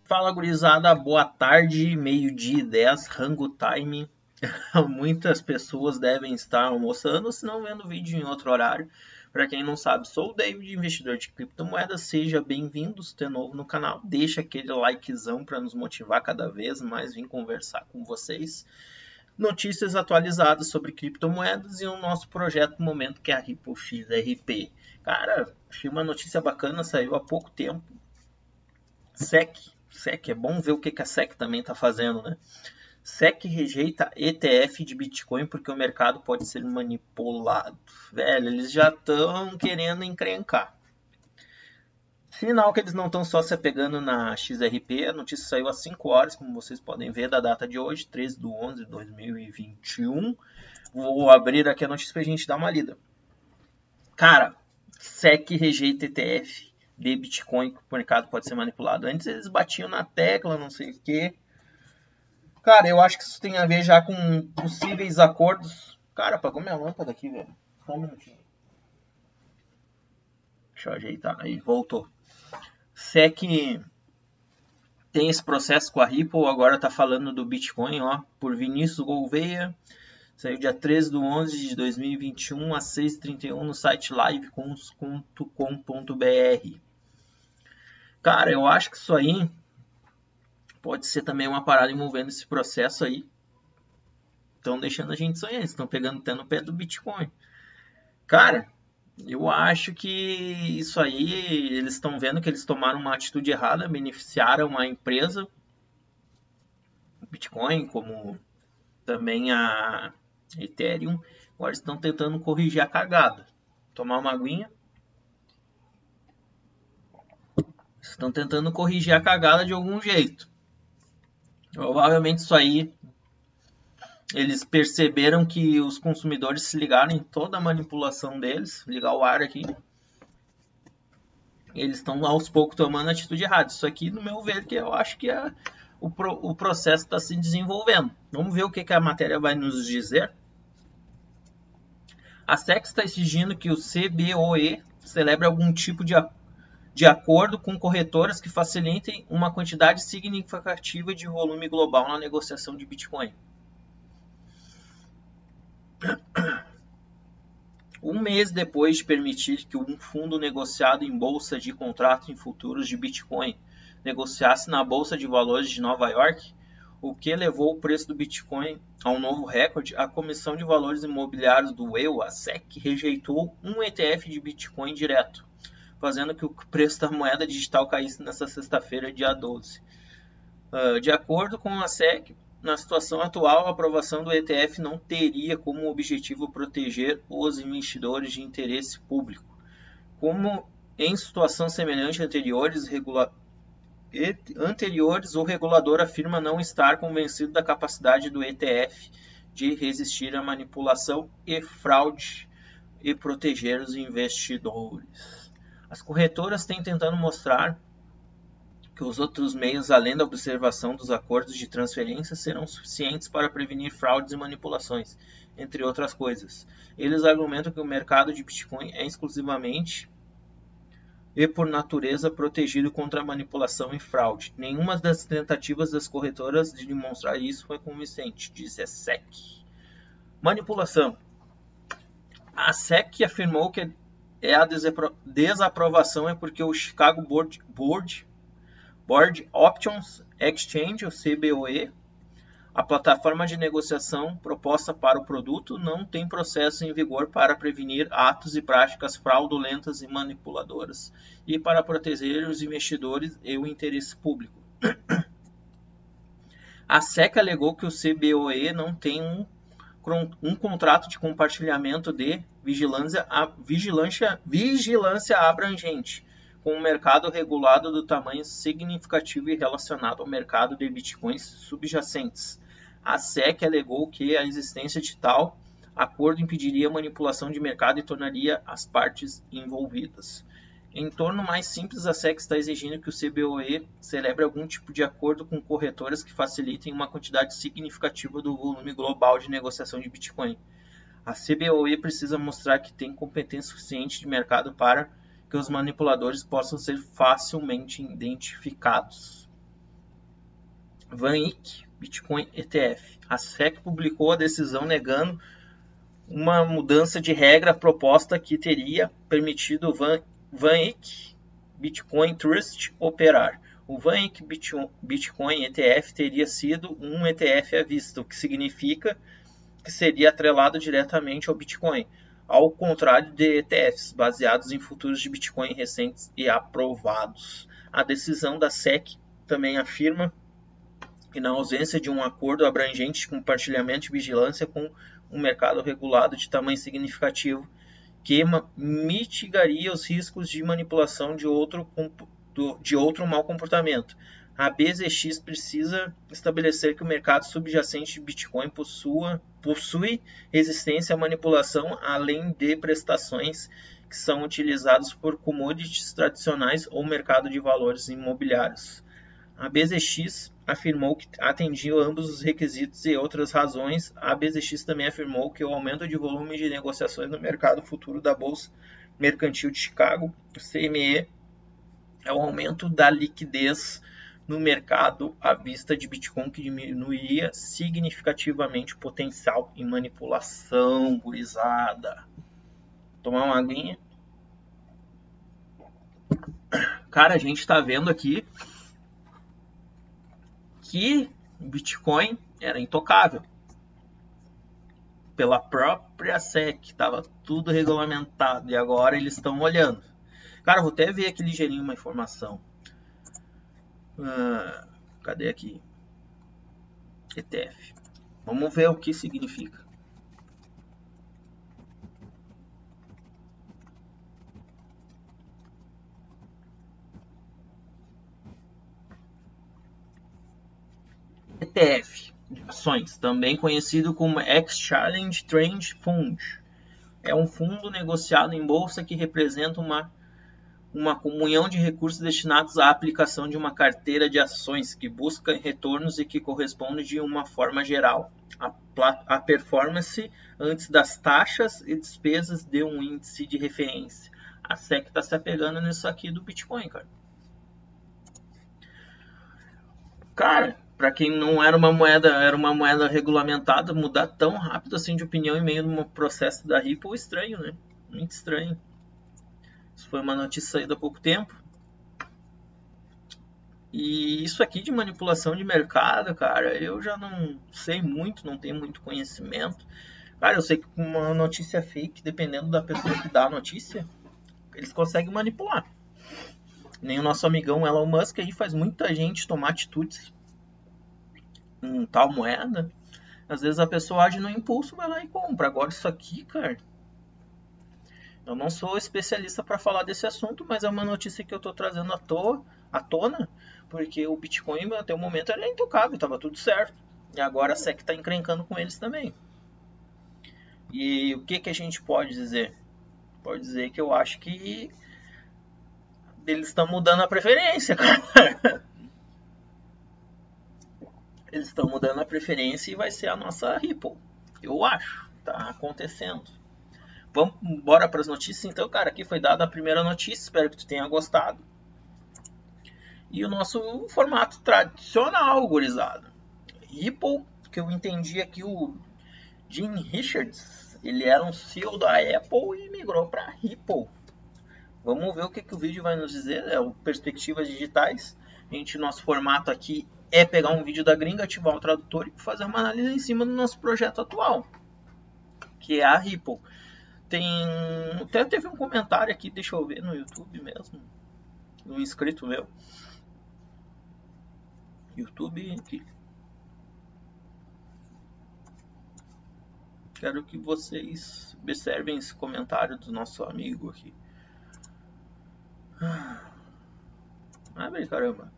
Fala, gurizada, boa tarde, meio-dia e 10, Rango Time. Muitas pessoas devem estar almoçando, se não vendo o vídeo em outro horário. Para quem não sabe, sou o David, investidor de criptomoedas. Seja bem-vindo, se é novo no canal. Deixa aquele likezão para nos motivar cada vez mais vir conversar com vocês. Notícias atualizadas sobre criptomoedas e o nosso projeto no momento, que é a Ripple XRP. Cara, achei uma notícia bacana, saiu há pouco tempo. SEC, é bom ver o que a SEC também está fazendo, né? SEC rejeita ETF de Bitcoin porque o mercado pode ser manipulado. Velho, eles já estão querendo encrencar. Sinal que eles não estão só se apegando na XRP. A notícia saiu às 5 horas, como vocês podem ver, da data de hoje, 13/11/2021. Vou abrir aqui a notícia para a gente dar uma lida. Cara, SEC rejeita ETF de Bitcoin, que o mercado pode ser manipulado. Antes eles batiam na tecla, não sei o que. Cara, eu acho que isso tem a ver já com possíveis acordos. Cara, apagou minha lâmpada aqui, velho. Só um minutinho. Deixa eu ajeitar. Aí, voltou. SEC tem esse processo com a Ripple, agora tá falando do Bitcoin, ó, por Vinícius Gouveia. Saiu dia 13/11/2021, às 6h31, no site livecons.com.br. Cara, eu acho que isso aí pode ser também uma parada envolvendo esse processo aí. Estão deixando a gente sonhar, estão pegando até no pé do Bitcoin. Cara, eu acho que isso aí, eles estão vendo que eles tomaram uma atitude errada, beneficiaram a empresa, o Bitcoin, como também a Ethereum. Agora estão tentando corrigir a cagada. Tomar uma aguinha. Estão tentando corrigir a cagada de algum jeito. Provavelmente isso aí, eles perceberam que os consumidores se ligaram em toda a manipulação deles. Vou ligar o ar aqui. Eles estão aos poucos tomando a atitude errada. Isso aqui, no meu ver, que eu acho que o processo está se desenvolvendo. Vamos ver o que a matéria vai nos dizer. A SEC está exigindo que o CBOE celebre algum tipo de acordo com corretoras que facilitem uma quantidade significativa de volume global na negociação de Bitcoin. Um mês depois de permitir que um fundo negociado em bolsa de contratos em futuros de Bitcoin negociasse na Bolsa de Valores de Nova York, o que levou o preço do Bitcoin a um novo recorde, a Comissão de Valores Imobiliários do EU, a SEC, rejeitou um ETF de Bitcoin direto, fazendo que o preço da moeda digital caísse nesta sexta-feira, dia 12. De acordo com a SEC, na situação atual, a aprovação do ETF não teria como objetivo proteger os investidores de interesse público. Como em situação semelhante anteriores, o regulador afirma não estar convencido da capacidade do ETF de resistir à manipulação e fraude e proteger os investidores. As corretoras têm tentado mostrar que os outros meios, além da observação dos acordos de transferência, serão suficientes para prevenir fraudes e manipulações, entre outras coisas. Eles argumentam que o mercado de Bitcoin é exclusivamente e por natureza protegido contra manipulação e fraude. Nenhuma das tentativas das corretoras de demonstrar isso foi convincente, diz a SEC. Manipulação. A SEC afirmou que a desaprovação é porque o Chicago Board Options Exchange, o CBOE, a plataforma de negociação proposta para o produto, não tem processo em vigor para prevenir atos e práticas fraudulentas e manipuladoras e para proteger os investidores e o interesse público. A SEC alegou que o CBOE não tem um contrato de compartilhamento de vigilância abrangente, com um mercado regulado do tamanho significativo e relacionado ao mercado de bitcoins subjacentes. A SEC alegou que a existência de tal acordo impediria a manipulação de mercado e tornaria as partes envolvidas. Em torno mais simples, a SEC está exigindo que o CBOE celebre algum tipo de acordo com corretoras que facilitem uma quantidade significativa do volume global de negociação de Bitcoin. A CBOE precisa mostrar que tem competência suficiente de mercado para que os manipuladores possam ser facilmente identificados. Van Eck Bitcoin ETF. A SEC publicou a decisão negando uma mudança de regra proposta que teria permitido o Van Eck Bitcoin Trust operar. O Van Eck Bitcoin ETF teria sido um ETF à vista, o que significa que seria atrelado diretamente ao Bitcoin, ao contrário de ETFs baseados em futuros de Bitcoin recentes e aprovados. A decisão da SEC também afirma que, na ausência de um acordo abrangente de compartilhamento e vigilância com um mercado regulado de tamanho significativo, que mitigaria os riscos de manipulação de outro mau comportamento. A BZX precisa estabelecer que o mercado subjacente de Bitcoin possui resistência à manipulação, além de prestações que são utilizadas por commodities tradicionais ou mercado de valores imobiliários. A BZX afirmou que atendia ambos os requisitos e outras razões. A BZX também afirmou que o aumento de volume de negociações no mercado futuro da Bolsa Mercantil de Chicago, o CME, é o aumento da liquidez no mercado à vista de Bitcoin, que diminuiria significativamente o potencial em manipulação, gurizada. Tomar uma aguinha. Cara, a gente tá vendo aqui que o Bitcoin era intocável. Pela própria SEC, estava tudo regulamentado e agora eles estão olhando. Cara, vou até ver aqui ligeirinho uma informação. Cadê aqui? ETF. Vamos ver o que significa. ETF de ações, também conhecido como Exchange Traded Fund, é um fundo negociado em bolsa que representa uma comunhão de recursos destinados à aplicação de uma carteira de ações que busca retornos e que corresponde de uma forma geral à performance antes das taxas e despesas de um índice de referência. A SEC está se apegando nisso aqui do Bitcoin, cara. Cara, para quem não era uma moeda regulamentada, mudar tão rápido assim de opinião em meio a um processo da Ripple, estranho, né? Muito estranho. Isso foi uma notícia saída há pouco tempo. E isso aqui de manipulação de mercado, cara, eu já não sei muito, não tenho muito conhecimento. Cara, eu sei que com uma notícia fake, dependendo da pessoa que dá a notícia, eles conseguem manipular. Nem o nosso amigão Elon Musk aí faz muita gente tomar atitudes em tal moeda. Às vezes a pessoa age no impulso, vai lá e compra. Agora isso aqui, cara, eu não sou especialista para falar desse assunto, mas é uma notícia que eu estou trazendo à tona, porque o Bitcoin até o momento era intocável, estava tudo certo. E agora a SEC está encrencando com eles também. E o que a gente pode dizer? Pode dizer que eu acho que eles estão mudando a preferência, cara. Eles estão mudando a preferência e vai ser a nossa Ripple. Eu acho. Tá acontecendo. Vamos embora para as notícias então, cara. Aqui foi dada a primeira notícia. Espero que tu tenha gostado. E o nosso formato tradicional, gurizada. Ripple, que eu entendi aqui, o Jim Richards, ele era um CEO da Apple e migrou para Ripple. Vamos ver o que o vídeo vai nos dizer. É o Perspectivas Digitais. Nosso formato aqui é pegar um vídeo da gringa, ativar o tradutor e fazer uma análise em cima do nosso projeto atual, que é a Ripple. Até teve um comentário aqui, deixa eu ver no YouTube mesmo, um inscrito meu. YouTube aqui. Quero que vocês observem esse comentário do nosso amigo aqui. Abre, caramba.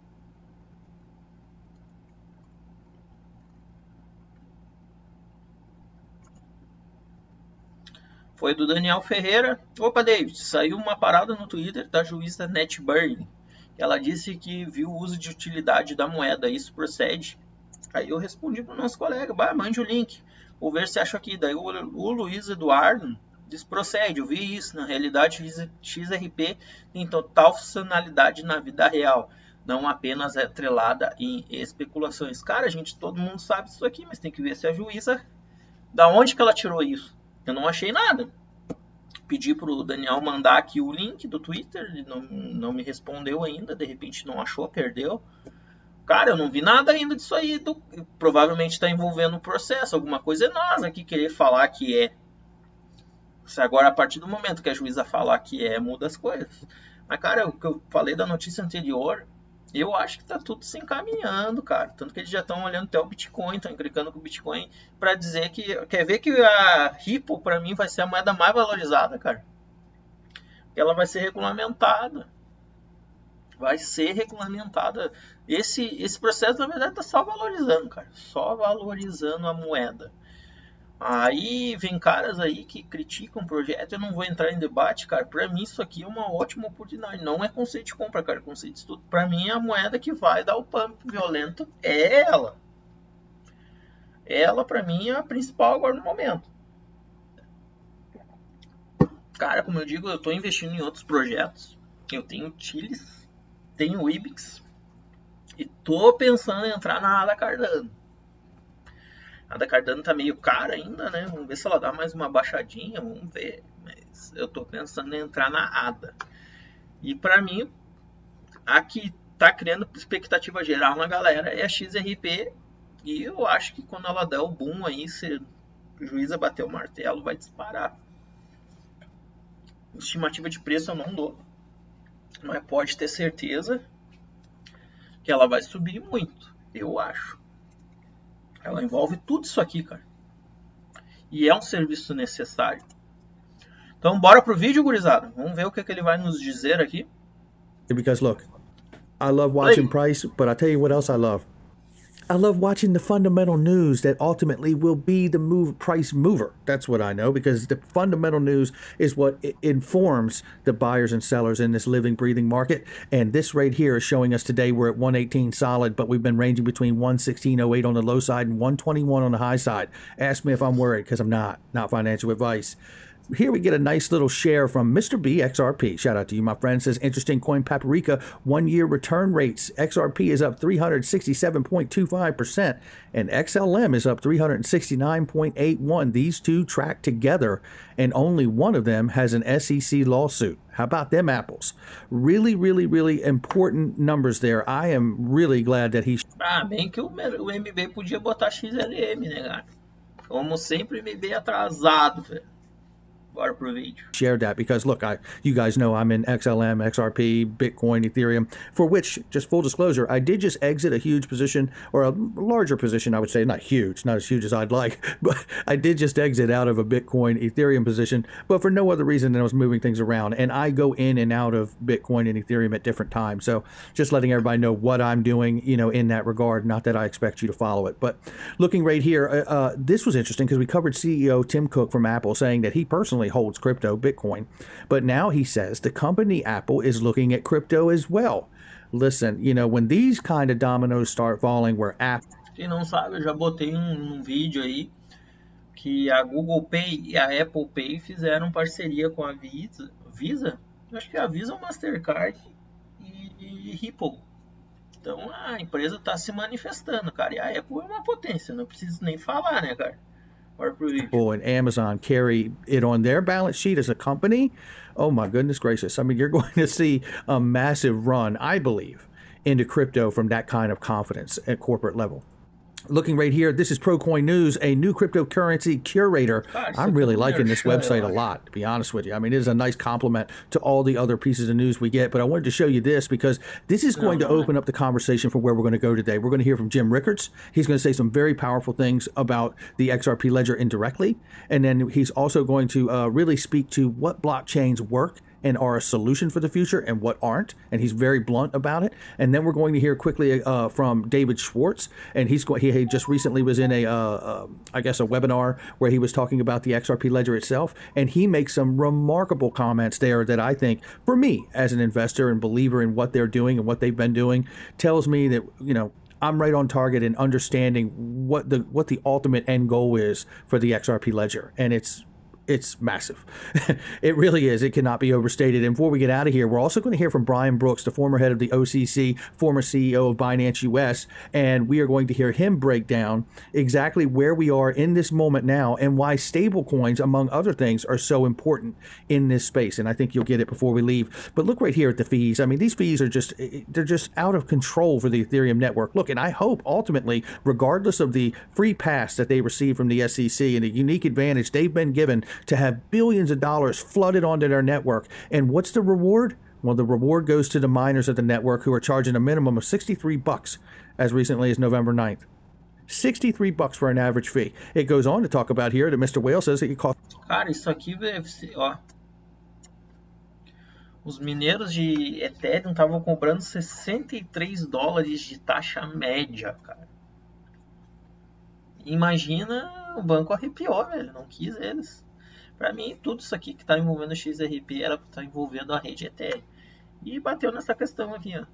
Foi do Daniel Ferreira. Opa, David, saiu uma parada no Twitter da juíza Netburn. Ela disse que viu o uso de utilidade da moeda. Isso procede? Aí eu respondi para o nosso colega, mande o link. Vou ver se acho aqui. Daí o Luiz Eduardo disse, procede, eu vi isso. Na realidade, XRP tem total funcionalidade na vida real. não apenas atrelada em especulações. Cara, todo mundo sabe disso aqui, mas tem que ver se a juíza, da onde que ela tirou isso? Eu não achei nada. Pedi pro Daniel mandar aqui o link do Twitter, ele não me respondeu ainda, de repente não achou, perdeu. Cara, eu não vi nada ainda disso aí, provavelmente está envolvendo o processo, alguma coisa é nós aqui querer falar que é. Se agora, a partir do momento que a juíza falar que é, muda as coisas. Mas, cara, o que eu falei da notícia anterior, eu acho que tá tudo se encaminhando, cara. Tanto que eles já estão olhando até o Bitcoin, estão implicando com o Bitcoin para dizer que... Quer ver que a Ripple, para mim, vai ser a moeda mais valorizada, cara. Ela vai ser regulamentada. Vai ser regulamentada. Esse processo, na verdade, tá só valorizando, cara. Só valorizando a moeda. Aí vem caras aí que criticam o projeto, eu não vou entrar em debate, cara. Pra mim isso aqui é uma ótima oportunidade. Não é conceito de compra, cara, conceito de estudo. Pra mim a moeda que vai dar o pump violento é ela. Ela pra mim é a principal agora no momento. Cara, como eu digo, eu tô investindo em outros projetos. Eu tenho Chiles, tenho Ibix e tô pensando em entrar na ADA Cardano. A da Cardano tá meio cara ainda, né? Vamos ver se ela dá mais uma baixadinha, vamos ver. Mas eu tô pensando em entrar na ADA. E pra mim, a que tá criando expectativa geral na galera é a XRP. E eu acho que quando ela der o boom aí, se a juíza bater o martelo, vai disparar. Estimativa de preço eu não dou. Mas pode ter certeza que ela vai subir muito, eu acho. Ela envolve tudo isso aqui, cara. E é um serviço necessário. Então, bora pro vídeo, gurizada. Vamos ver o que ele vai nos dizer aqui. Because look, I love watching price, but I'll tell you what else I love. I love watching the fundamental news that ultimately will be the price mover. That's what I know, because the fundamental news is what informs the buyers and sellers in this living, breathing market. And this right here is showing us today we're at 118 solid, but we've been ranging between 116.08 on the low side and 121 on the high side. Ask me if I'm worried, because I'm not financial advice. Here we get a nice little share from Mr. B XRP. Shout out to you, my friend. Says interesting coin Paprika 1 year return rates. XRP is up 367.25% and XLM is up 369.81. These two track together and only one of them has an SEC lawsuit. How about them apples? Really, really, really important numbers there. I am really glad that he... bem que o MB podia botar XLM, né, cara? Como sempre, MB atrasado, velho. Shared that because look, you guys know I'm in XLM, XRP, Bitcoin, Ethereum, for which, just full disclosure, I did just exit a huge position, or a larger position, I would say, not huge, not as huge as I'd like, but I did just exit out of a Bitcoin, Ethereum position, but for no other reason than I was moving things around. And I go in and out of Bitcoin and Ethereum at different times. So just letting everybody know what I'm doing, you know, in that regard, not that I expect you to follow it. But looking right here, this was interesting because we covered CEO Tim Cook from Apple saying that he personally holds crypto, Bitcoin, but now he says the company Apple is looking at crypto as well. Listen, you know, when these kind of dominoes start falling, where Apple... Quem não sabe, eu já botei um vídeo aí que a Google Pay e a Apple Pay fizeram parceria com a Visa, eu acho que a Visa, o Mastercard e Ripple. Então a empresa está se manifestando, cara, e a Apple é uma potência, não preciso nem falar, né, cara? Apple and Amazon carry it on their balance sheet as a company. Oh my goodness gracious. I mean, you're going to see a massive run, I believe, into crypto from that kind of confidence at corporate level. Looking right here, this is ProCoin News, a new cryptocurrency curator. I'm really liking this website a lot, to be honest with you. I mean, it is a nice complement to all the other pieces of news we get, but I wanted to show you this because this is going to open up the conversation for where we're going to go today. We're going to hear from Jim Rickards. He's going to say some very powerful things about the XRP ledger indirectly, and then he's also going to really speak to what blockchains work and are a solution for the future and what aren't, and he's very blunt about it. And then we're going to hear quickly from David Schwartz, and he just recently was in I guess a webinar where he was talking about the XRP ledger itself, and he makes some remarkable comments there that I think, for me as an investor and believer in what they're doing and what they've been doing, tells me that, you know, I'm right on target in understanding what the ultimate end goal is for the XRP ledger, and it's it's massive. It really is. It cannot be overstated. And before we get out of here, we're also going to hear from Brian Brooks, the former head of the OCC, former CEO of Binance US, and we are going to hear him break down exactly where we are in this moment now and why stablecoins, among other things, are so important in this space. And I think you'll get it before we leave. But look right here at the fees. I mean, these fees are they're just out of control for the Ethereum network. Look, and I hope ultimately, regardless of the free pass that they receive from the SEC and the unique advantage they've been given to have billions of dollars flooded onto their network. And what's the reward? Well, the reward goes to the miners of the network who are charging a minimum of $63 as recently as November 9th. $63 for an average fee. It goes on to talk about here that Mr. Whale says that it costs. Cara, isso aqui deve ser, ó. Os mineiros de Ethereum estavam cobrando $63 de taxa média, cara. Imagina, o banco arrepiou, velho. Não quis eles. Pra mim, tudo isso aqui que tá envolvendo o XRP era pra estar envolvendo a rede Ethereum. E bateu nessa questão aqui, ó.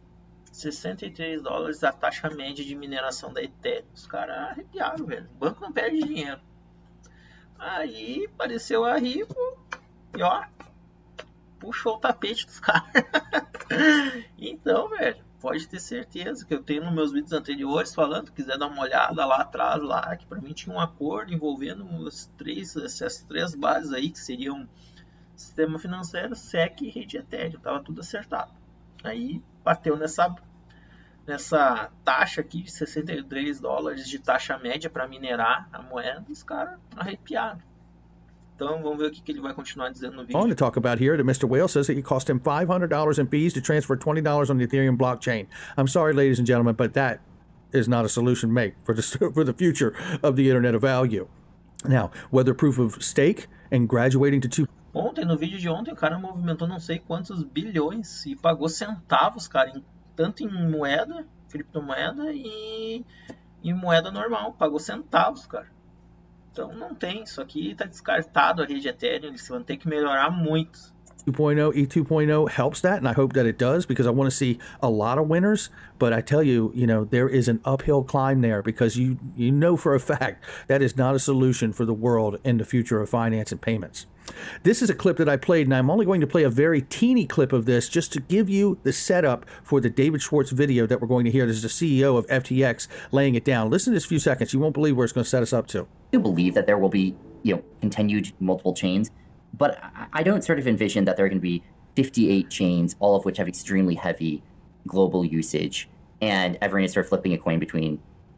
$63 a taxa média de mineração da Ethereum. Os caras arrepiaram, velho. O banco não perde dinheiro. Aí apareceu a Ripple e ó, puxou o tapete dos caras. Então, velho, pode ter certeza que eu tenho nos meus vídeos anteriores falando, quiser dar uma olhada lá atrás, lá, que pra mim tinha um acordo envolvendo essas três bases aí, que seriam sistema financeiro, SEC e rede Ethereum, tava tudo acertado. Aí bateu nessa taxa aqui de $63 de taxa média para minerar a moeda, os caras arrepiaram. Então vamos ver o que ele vai continuar dizendo no vídeo. I want to talk about here that Mr. Whale says that it cost him $500 in fees to transfer $20 on the Ethereum blockchain. I'm sorry, ladies and gentlemen, but that is not a solution made for the future of the Internet of Value. Now, whether proof of stake and graduating to 2. Ontem, no vídeo de ontem, o cara movimentou não sei quantos bilhões e pagou centavos, cara, tanto em moeda, criptomoeda e em moeda normal. Pagou centavos, cara. Então não tem, isso aqui tá descartado a rede Ethereum, eles vão ter que melhorar muito. 2.0, E2.0 helps that, and I hope that it does, because I want to see a lot of winners. But I tell you, there is an uphill climb there, because you know for a fact that is not a solution for the world in the future of finance and payments. This is a clip that I played, and I'm only going to play a very teeny clip of this just to give you the setup for the David Schwartz video that we're going to hear. This is the CEO of FTX laying it down. Listen to this few seconds. You won't believe where it's going to set us up to. I do believe that there will be, continued multiple chains, but I don't sort of envision that there are going to be 58 chains, all of which have extremely heavy global usage, and everyone is sort of flipping a coin between,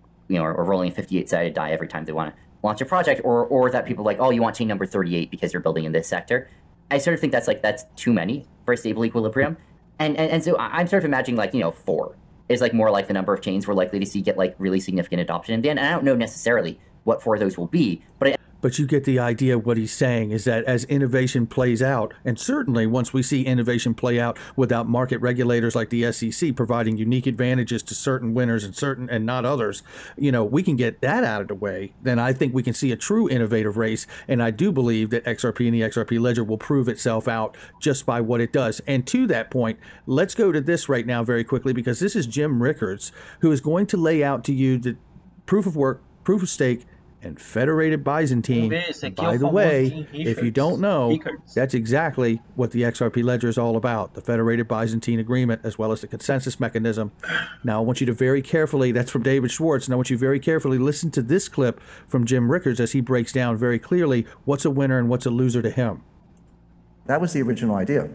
or rolling a 58-sided die every time they want to launch a project, or that people are like, oh, you want chain number 38 because you're building in this sector. I sort of think that's too many for a stable equilibrium. And so I'm sort of imagining 4 is more like the number of chains we're likely to see get really significant adoption in the end. And I don't know necessarily what 4 of those will be, but you get the idea of what he's saying is that as innovation plays out, and certainly once we see innovation play out without market regulators like the SEC providing unique advantages to certain winners and not others, we can get that out of the way, then I think we can see a true innovative race. And I do believe that XRP and the XRP ledger will prove itself out just by what it does. And to that point, let's go to this right now very quickly, because this is Jim Rickards, who is going to lay out to you the proof of work, proof of stake, and Federated Byzantine. By the way, if you don't know, that's exactly what the XRP ledger is all about, the Federated Byzantine agreement, as well as the consensus mechanism. Now, I want you to very carefully, that's from David Schwartz, and I want you very carefully listen to this clip from Jim Rickards as he breaks down very clearly what's a winner and what's a loser to him. That was the original idea.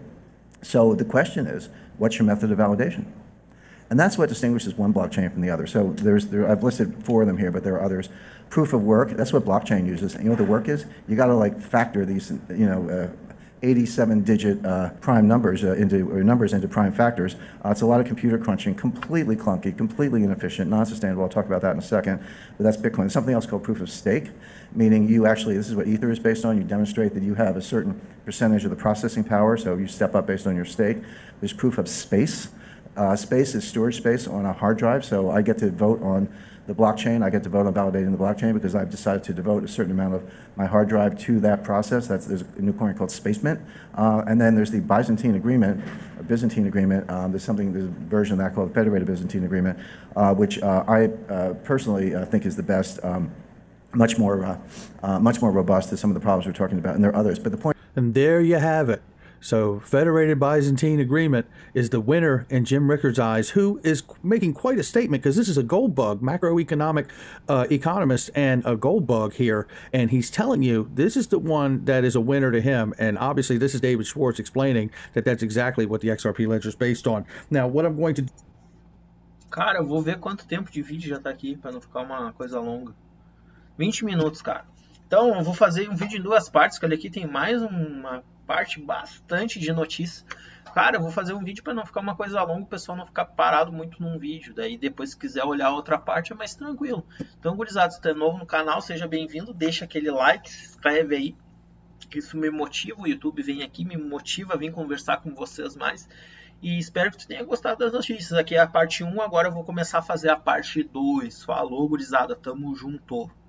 So the question is, what's your method of validation? And that's what distinguishes one blockchain from the other. So I've listed 4 of them here, but there are others. Proof of work, that's what blockchain uses. And you know what the work is? You got to factor these, 87-digit prime numbers into prime factors. It's a lot of computer crunching, completely clunky, completely inefficient, non-sustainable. I'll talk about that in a second. But that's Bitcoin. There's something else called proof of stake, meaning you actually, this is what Ether is based on. You demonstrate that you have a certain percentage of the processing power, so you step up based on your stake. There's proof of space. Space is storage space on a hard drive, so I get to vote on the blockchain. I get to vote on validating the blockchain because I've decided to devote a certain amount of my hard drive to that process. There's a new coin called Spacemint. And then there's the Byzantine Agreement, there's a version of that called the Federated Byzantine Agreement, which I personally think is the best much more robust to some of the problems we're talking about, and there are others. But the point. And there you have it. So Federated Byzantine Agreement is the winner in Jim Rickards' eyes, who is making quite a statement, because this is a gold bug, macroeconomic economist and a gold bug here. And he's telling you this is the one that is a winner to him. And obviously this is David Schwartz explaining that that's exactly what the XRP Ledger is based on. Now, what I'm going to... Cara, eu vou ver quanto tempo de vídeo já tá aqui, para não ficar uma coisa longa. 20 minutos, cara. Então, eu vou fazer um vídeo em duas partes, que olha aqui tem mais uma parte bastante de notícias. Cara, eu vou fazer um vídeo para não ficar uma coisa longa, o pessoal não ficar parado muito num vídeo. Daí depois, se quiser olhar a outra parte, é mais tranquilo. Então, gurizada, se você é novo no canal, seja bem-vindo. Deixa aquele like, se inscreve aí, que isso me motiva. O YouTube vem aqui, me motiva a vir conversar com vocês mais. E espero que tu tenha gostado das notícias. Aqui é a parte 1, agora eu vou começar a fazer a parte 2. Falou, gurizada, tamo junto.